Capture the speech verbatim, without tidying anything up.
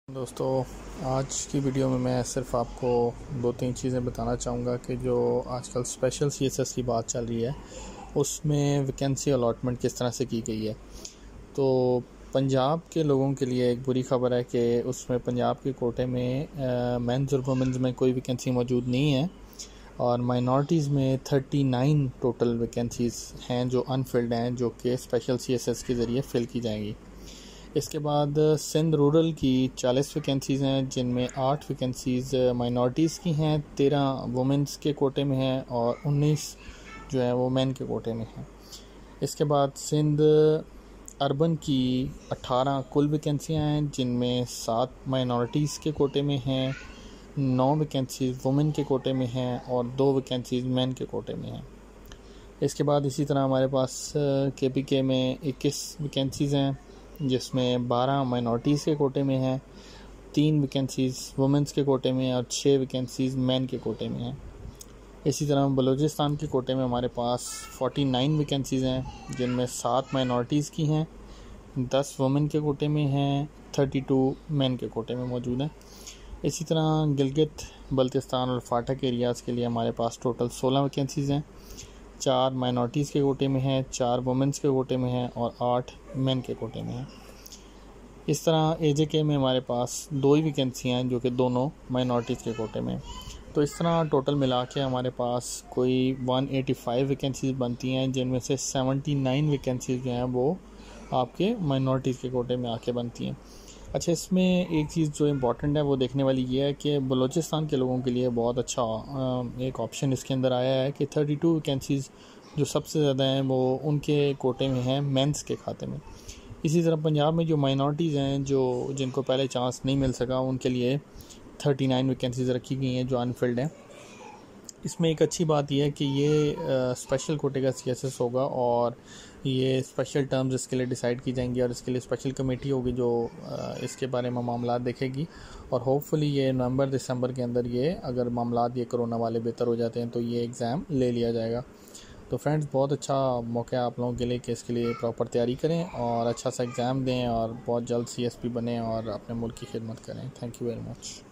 दोस्तों, आज की वीडियो में मैं सिर्फ आपको दो तीन चीज़ें बताना चाहूँगा कि जो आजकल स्पेशल सीएसएस की बात चल रही है उसमें वैकेंसी अलॉटमेंट किस तरह से की गई है। तो पंजाब के लोगों के लिए एक बुरी खबर है कि उसमें पंजाब के कोटे में मेंस और वुमेंस में कोई वैकेंसी मौजूद नहीं है और माइनॉरिटीज़ में थर्टी नाइन टोटल वैकेंसीज़ हैं जो अनफिल्ड हैं, जो कि स्पेशल सीएसएस के ज़रिए फ़िल की जाएंगी। इसके बाद सिंध रूरल की चालीस वैकेंसीज़ हैं जिनमें आठ वैकेंसीज़ माइनॉरिटीज़ की हैं, तेरह वुमेंस के कोटे में हैं और उन्नीस जो है वो मेन के कोटे में हैं। इसके बाद सिंध अर्बन की अठारह कुल वैकेंसियाँ हैं जिनमें सात माइनॉरिटीज़ के कोटे में हैं, नौ वैकेंसीज़ वुमेन के कोटे में हैं और दो वैकेंसीज़ मेन के कोटे में हैं। इसके बाद इसी तरह हमारे पास के पी के में इक्कीस वैकेंसीज़ हैं जिसमें बारह माइनॉरिटीज़ के कोटे में हैं, तीन वैकेंसीज़ वुमेंस के कोटे में और छः वैकेंसीज़ मेन के कोटे में हैं। इसी तरह बलूचिस्तान के कोटे में हमारे पास उनचास वैकेंसीज़ हैं जिनमें सात माइनॉरिटीज़ की हैं, दस वुमेन के कोटे में हैं, बत्तीस मेन के कोटे में मौजूद हैं। इसी तरह गिलगित बल्तिस्तान और फाटक एरियाज़ के लिए हमारे पास टोटल सोलह वैकेंसीज़ हैं, चार माइनॉरिटीज़ के कोटे में हैं, चार वुमेंस के कोटे में हैं और आठ मेन के कोटे में हैं। इस तरह ए जे के में हमारे पास दो ही वैकेंसी हैं जो कि दोनों माइनॉरिटीज़ के कोटे में। तो इस तरह टोटल मिला के हमारे पास कोई एक सौ पचासी वैकेंसीज़ बनती हैं जिनमें से उन्यासी वैकेंसीज़ जो हैं वो आपके माइनॉरिटीज़ के कोटे में आके बनती हैं। अच्छा, इसमें एक चीज़ जो इम्पॉर्टेंट है वो देखने वाली ये है कि बलूचिस्तान के लोगों के लिए बहुत अच्छा एक ऑप्शन इसके अंदर आया है कि बत्तीस वैकेंसीज़ जो सबसे ज़्यादा हैं वो उनके कोटे में हैं, मेंस के खाते में। इसी तरह पंजाब में जो माइनॉरिटीज़ हैं जो जिनको पहले चांस नहीं मिल सका उनके लिए उनतालीस वैकेंसीज़ रखी गई हैं जो अनफिल्ड हैं। इसमें एक अच्छी बात यह है कि ये स्पेशल कोटे का सीएसएस होगा और ये स्पेशल टर्म्स इसके लिए डिसाइड की जाएंगी और इसके लिए स्पेशल कमेटी होगी जो आ, इसके बारे में मामला देखेगी और होपफुली ये नवंबर दिसंबर के अंदर ये अगर मामला ये कोरोना वाले बेहतर हो जाते हैं तो ये एग्ज़ाम ले लिया जाएगा। तो फ्रेंड्स, बहुत अच्छा मौका है आप लोगों के लिए कि इसके लिए प्रॉपर तैयारी करें और अच्छा सा एग्ज़ाम दें और बहुत जल्द सी एस पी बनें और अपने मुल्क की खिदमत करें। Thank you very much.